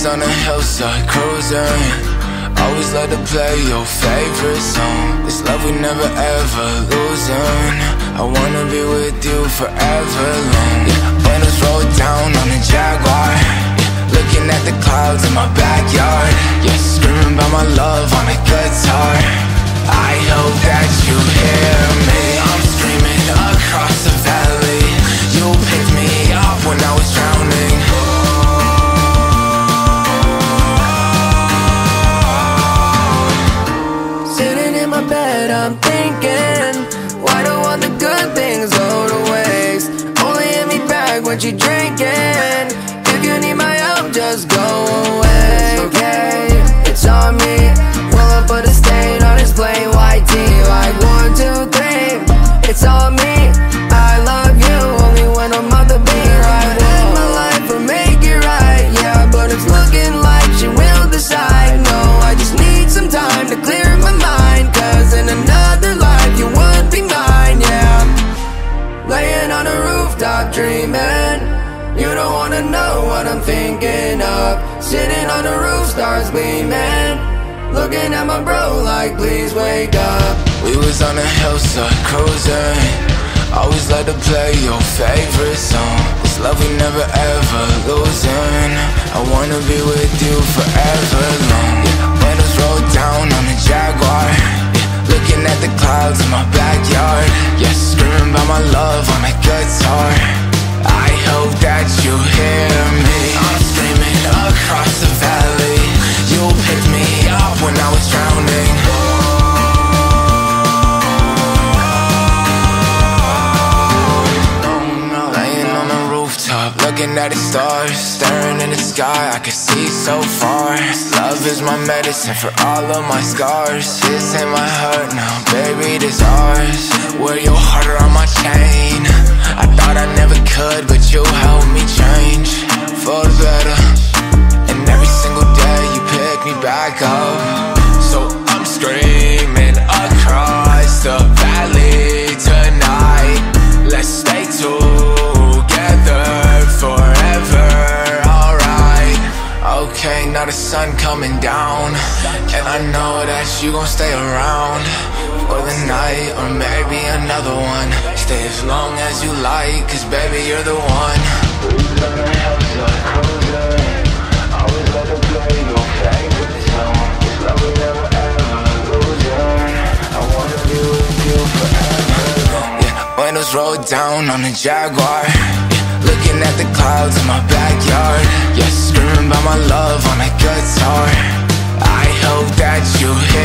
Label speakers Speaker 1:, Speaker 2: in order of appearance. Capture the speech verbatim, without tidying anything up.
Speaker 1: on the hillside cruising. Always love to play your favorite song. This love we never ever losing. I wanna be with you forever long. Yeah, windows roll down on the Jaguar. Yeah, looking at the clouds in my backyard. Yeah, screaming about my love on a guitar. I hope that you hear me. I'm screaming across the valley. You picked me up when I was drowning.
Speaker 2: Sitting in my bed, I'm thinking, why do all the good things go to waste? Only hit me back when you drinking. If you need my help, just go away. Okay, it's on me. Will I put a stain on his plain white tee? Like one, two, three, it's on me. I love you only when I'm on the beat. Right, end my life or make it right. Yeah, but it's looking like she will decide. No, I just need some time to clear my mind, cause in another life you would be mine, yeah. Laying on a rooftop dreaming. You don't wanna know what I'm thinking of. Sitting on the roof, stars gleaming. Looking at my bro like, please wake up.
Speaker 1: We was on the hillside cruising. Always love to play your favorite song. This love we never ever losing. I wanna be with you forever long. Yeah, windows roll down on the Jaguar. Yeah, looking at the clouds in my backyard. Yeah, screaming about my love on a guitar. I hope that you hear me. I'm screaming across the valley. You picked me up when I was drowning. Looking at the stars, staring in the sky, I can see so far. Love is my medicine for all of my scars. This ain't my heart now, baby, this ours. Wear your heart around my chain. I thought I never could, but you helped me change for the better. And every single day you pick me back up. So I'm screaming across the valley tonight. Let's stay together forever, alright. Okay, now the sun coming down, and I know that you gon' stay around for the night, or maybe another one. Stay as long as you like, cause baby, you're the one. Always let her play your favorite song. This love we never ever losing. I wanna be with you forever. Yeah, windows roll down on the Jaguar. Looking at the clouds in my backyard. Yeah, screaming about my love on a guitar. I hope that you hear